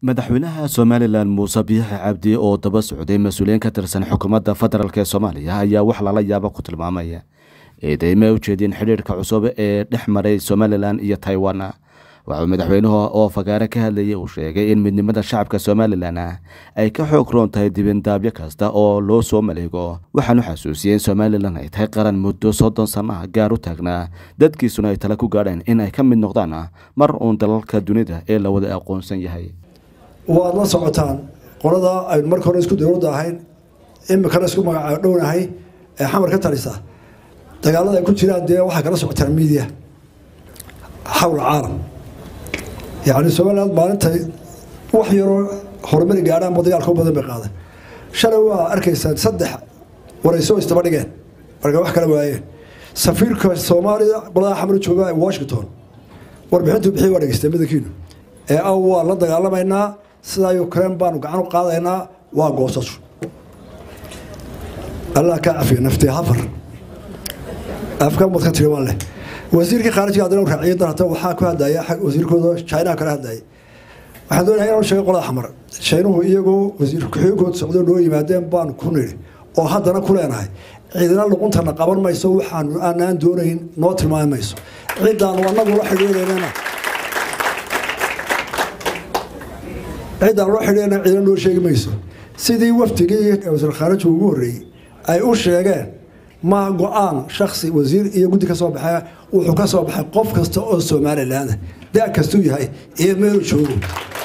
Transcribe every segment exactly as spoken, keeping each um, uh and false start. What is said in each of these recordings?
madaxweynaha Somaliland Muuse Biixi Cabdi oo daba socday mas'uuliyiin ka tirsan xukuumadda federaalka ee Soomaaliya ayaa wax lala yaabo ku tilmaamaya eedeymo u jeedin xiriirka cusub ee dhexmaray Somaliland iyo Taiwan. Waxa madaxweynuhu oo fagaare ka hadlayay uu sheegay in midnimada shacabka Somaliland ay ka xoog roon tahay dibindaabyo kasta oo loo soo maleego. Waxaanu xasuusiyay in Somaliland ay tahay qaran muddo soddon sano gaar u taagnaa dadkiisuna ay tala ku gaadheen in ay ka mid noqdaan mar uun dalalka dunida ee la wada aqoonsan yahay. waad la socotaan qolada ay markii hore isku dawladda ahayn imikana isku magacaab dhownahay ee xamar ka talisa dagaalada ay ku jiraan dee waxaa kala socotaan media xawla caalam yani Somaliland maalinta wax yaro horumar gaaraan dagaalka u badan bay qaaday shalay waa arkaysaan saddex warayso istaba dhigeen marka wax kala waayeen safiirka Soomaaliya qolada xamar jooga ee Washington warbixintu bixi waa dhageystay madakiinu ee aw waa la dagaalamayna sida Ukraine baanu gacan u qaadaynaa waa goosasho Allah ka afiyo naftii hafar afka mudka tirwan leh wasiirka khaarijiga dalka raaciyada hata waxa ku hadaya wasiirkooda China kala hadaya waxaan doonayaa inuu sheego qolada xamar China iyagu wasiirku xigooda socdo loo yimaadeen baan ku niri oo haddana ku leenahay ciidana luqunta qaban mayso waxaan aanan doonayn noo tilmaamayso ciidan wanagu la xiriireena ciidan loo xiriirna ciidan loo sheegi mayso sidii waftigii wasiir khaarijiga ugu horeeyay ay u sheegeen ma go'aan shakhsi wasiir iyo guddi ka soo baxay wuxuu ka soo baxay qof kasta oo Somaliland daa kastu yahay ee meel joogo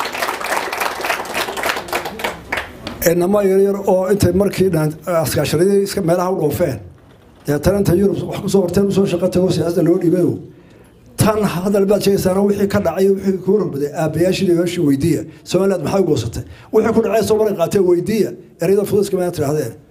inama yar oo inta markii dhan askaasharadii iska meelaha u dhoofeen ee taranta Yurub wax ku soo horteen soo shaqada oo siyaasadda loo dhibayo tan hadal baad sheeysana wixii ka dhacay wixii ku horbaday aabayaashii weeshii weydiiya Somaliland maxay goosatay wixii ku dhacay Soomaaliya qaatay weydiiya ereyada fuduska ma tirahdeen